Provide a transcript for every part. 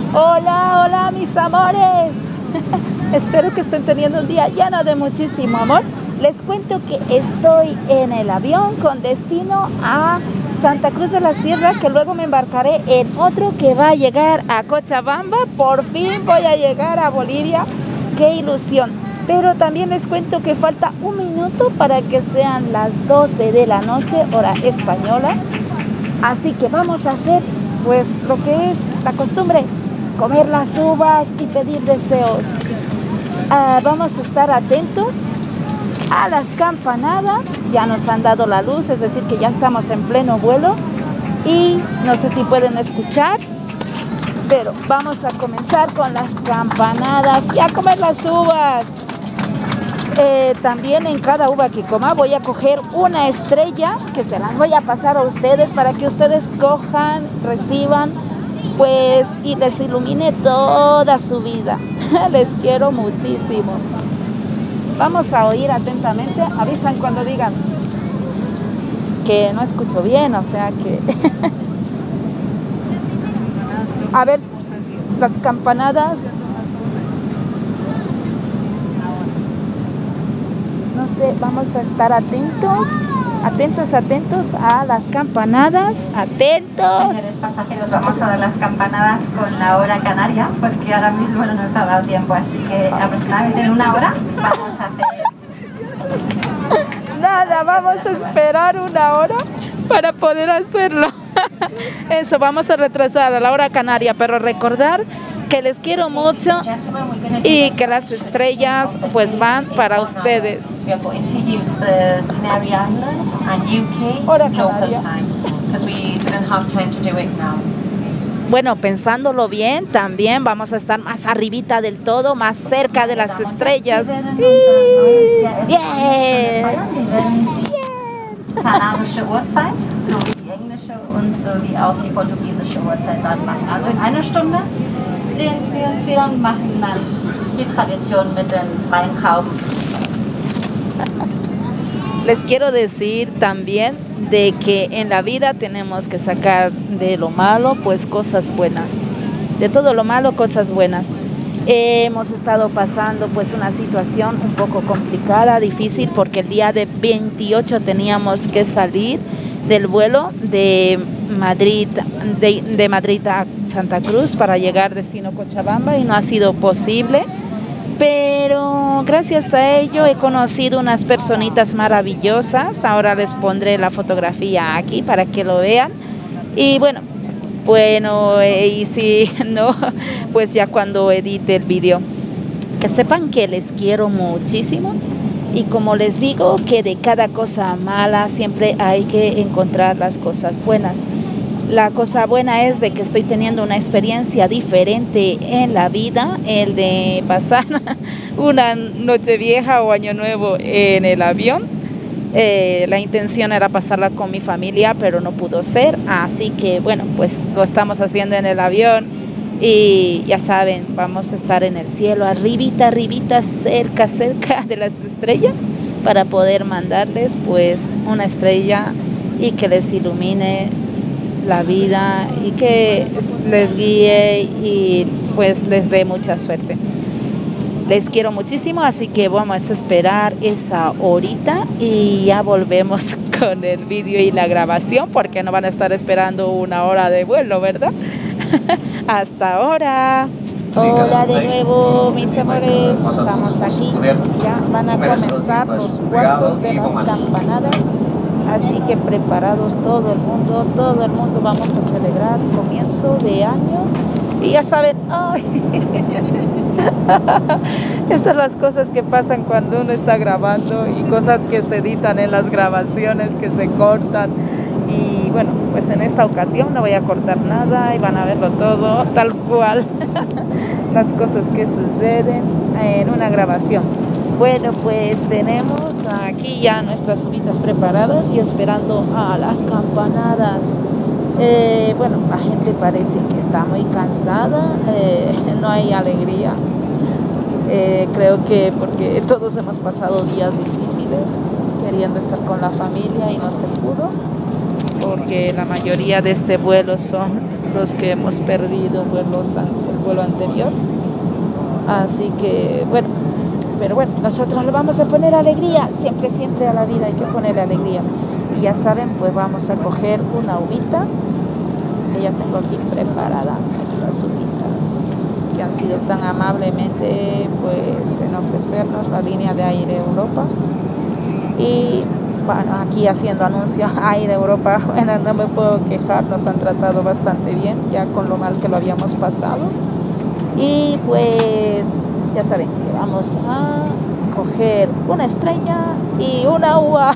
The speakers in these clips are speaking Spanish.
Hola, hola mis amores. Espero que estén teniendo un día lleno de muchísimo amor. Les cuento que estoy en el avión con destino a Santa Cruz de la Sierra, que luego me embarcaré en otro que va a llegar a Cochabamba. Por fin voy a llegar a Bolivia. ¡Qué ilusión! Pero también les cuento que falta un minuto para que sean las 12 de la noche, hora española. Así que vamos a hacer pues lo que es la costumbre, comer las uvas y pedir deseos. Vamos a estar atentos a las campanadas. Ya nos han dado la luz, es decir que ya estamos en pleno vuelo y no sé si pueden escuchar, pero vamos a comenzar con las campanadas y a comer las uvas. También en cada uva que coma voy a coger una estrella que se las voy a pasar a ustedes para que ustedes cojan, reciban pues y les ilumine toda su vida. Les quiero muchísimo. Vamos a oír atentamente. Avisan cuando digan que no escucho bien, o sea que a ver las campanadas. No sé, vamos a estar atentos a las campanadas, atentos. Señores pasajeros, vamos a dar las campanadas con la hora canaria, porque ahora mismo no nos ha dado tiempo, así que aproximadamente en una hora vamos a hacer... Nada, vamos a esperar una hora para poder hacerlo. Eso, vamos a retrasar a la hora canaria, pero recordar que les quiero mucho y que las estrellas pues van para ustedes. Hora canaria. Bueno, pensándolo bien, también vamos a estar más arribita del todo, más cerca de las estrellas. Bien. Kanarische Uhrzeit, so wie die englische und so wie auch die portugiesische Uhrzeit dann machen. Also in einer Stunde sehen wir und machen dann die Tradition mit den Weintrauben. Les quiero decir también de que en la vida tenemos que sacar de lo malo pues cosas buenas, de todo lo malo cosas buenas. Hemos estado pasando pues una situación un poco complicada, difícil, porque el día de 28 teníamos que salir del vuelo de Madrid, de Madrid a Santa Cruz para llegar destino Cochabamba y no ha sido posible. Pero gracias a ello he conocido unas personitas maravillosas. Ahora les pondré la fotografía aquí para que lo vean. Y bueno, y si no, pues ya cuando edite el video, que sepan que les quiero muchísimo. Y como les digo, que de cada cosa mala siempre hay que encontrar las cosas buenas. La cosa buena es de que estoy teniendo una experiencia diferente en la vida, el de pasar una noche vieja o año nuevo en el avión. La intención era pasarla con mi familia, pero no pudo ser, así que bueno, pues lo estamos haciendo en el avión y ya saben, vamos a estar en el cielo, arribita, cerca de las estrellas, para poder mandarles pues una estrella y que les ilumine la vida y que les guíe y pues les dé mucha suerte. Les quiero muchísimo, así que vamos a esperar esa horita y ya volvemos con el vídeo y la grabación, porque no van a estar esperando una hora de vuelo, ¿verdad? Hasta ahora. Hola de nuevo, mis amores, estamos aquí. Ya van a comenzar los cuartos de las campanadas, así que preparados todo el mundo vamos a celebrar comienzo de año. Y ya saben, ¡ay! Estas son las cosas que pasan cuando uno está grabando y cosas que se editan en las grabaciones, que se cortan. Y bueno, pues en esta ocasión no voy a cortar nada y van a verlo todo tal cual. Las cosas que suceden en una grabación. Bueno, pues tenemos aquí ya nuestras uvitas preparadas y esperando a las campanadas. Bueno, la gente parece que está muy cansada, no hay alegría. Creo que porque todos hemos pasado días difíciles queriendo estar con la familia y no se pudo, porque la mayoría de este vuelo son los que hemos perdido el vuelo anterior. Así que bueno, pero bueno, nosotros le vamos a poner alegría, siempre a la vida hay que ponerle alegría. Y ya saben, pues vamos a coger una uvita, que ya tengo aquí preparada nuestras uvitas, que han sido tan amablemente pues en ofrecernos la línea de Air Europa. Y bueno, aquí haciendo anuncio a Air Europa, bueno, no me puedo quejar, nos han tratado bastante bien, ya con lo mal que lo habíamos pasado. Y pues ya saben que vamos a coger una estrella y una uva.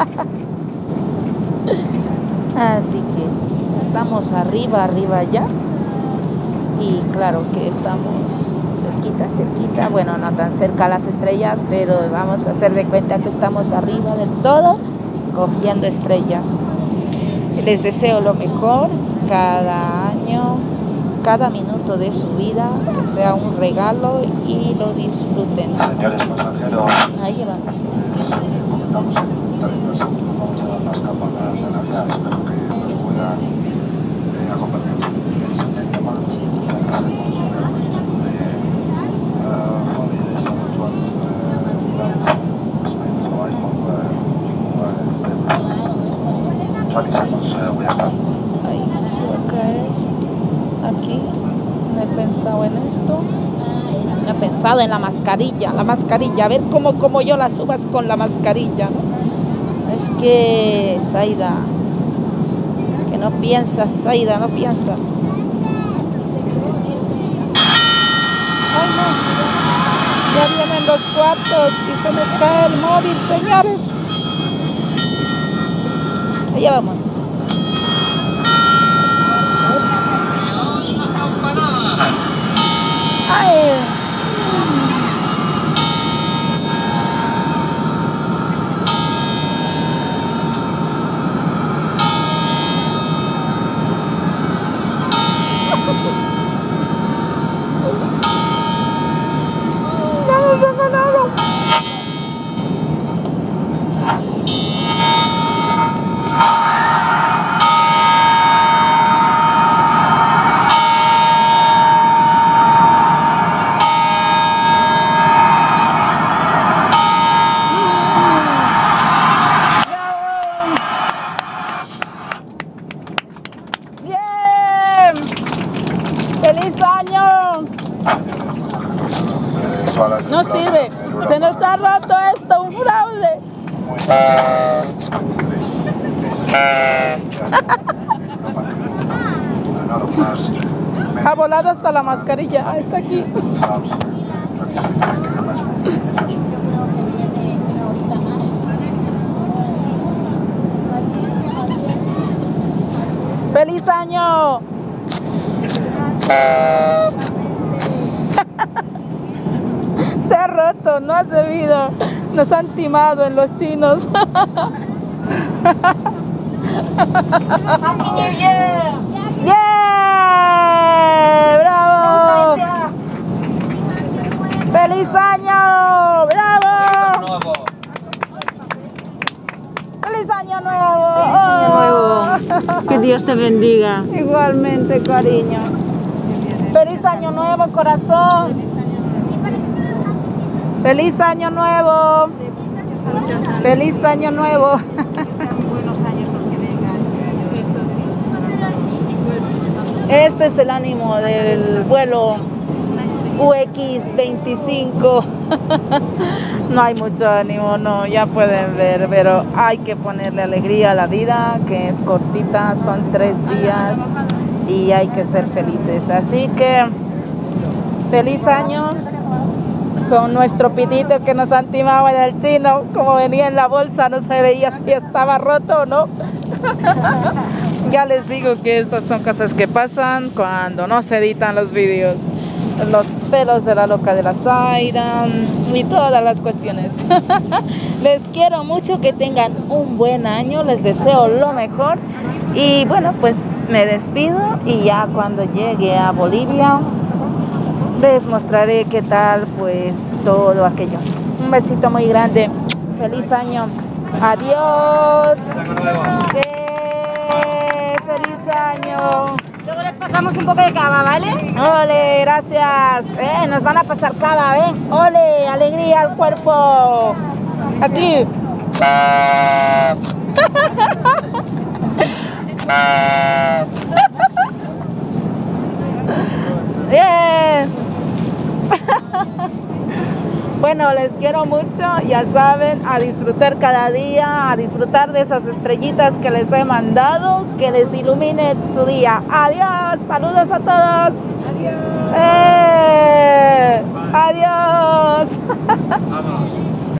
Así que estamos arriba ya. Y claro que estamos cerquita, bueno, no tan cerca a las estrellas, pero vamos a hacer de cuenta que estamos arriba del todo, cogiendo estrellas. Les deseo lo mejor cada año, cada minuto de su vida, que sea un regalo y lo disfruten. Señores pasajeros, Ahí vamos. comentamos que vamos a dar las campanas de Navidad, espero que nos puedan acompañar. El 70 más holidays on the 20 seconds, we are starting. Ahí se va a caer. Aquí no he pensado en esto. No he pensado en la mascarilla. A ver cómo yo las subas con la mascarilla, ¿no? Es que, Zaida, que no piensas, Zaida, no piensas. Ay, no. Ya vienen los cuartos y se nos cae el móvil, señores. Allá vamos. Ay. ¡Feliz año! No sirve. Se nos ha roto esto, un fraude. Ha volado hasta la mascarilla. Ah, está aquí. ¡Feliz año! Se ha roto, no ha servido. Nos han timado en los chinos. ¡Bien! ¡Bravo! ¡Feliz año! ¡Bravo! ¡Feliz año nuevo! nuevo. Que Dios te bendiga. Igualmente, cariño. ¡Feliz año nuevo, corazón! ¡Feliz año nuevo! ¡Feliz año nuevo! Buenos años los que vengan. Este es el ánimo del vuelo UX25. No hay mucho ánimo, no, ya pueden ver, pero hay que ponerle alegría a la vida, que es cortita, son 3 días y hay que ser felices. Así que feliz año con nuestro pitito que nos han timado en el chino. Como venía en la bolsa, no se veía si estaba roto o no. Ya les digo que estas son cosas que pasan cuando no se editan los vídeos. Los pelos de la loca de la Zaida y todas las cuestiones. Les quiero mucho, que tengan un buen año, les deseo lo mejor y bueno, pues me despido y ya cuando llegue a Bolivia les mostraré qué tal pues todo aquello. Un besito muy grande, feliz año, adiós, ¡feliz año! pasamos un poco de cava, ¿vale? Ole, gracias. Nos van a pasar cava, ¿eh? Ole, alegría al cuerpo. Aquí. Bien. Bueno, les quiero mucho, ya saben, a disfrutar cada día, a disfrutar de esas estrellitas que les he mandado, que les ilumine su día. Adiós, saludos a todos. Adiós. Adiós. Vámonos.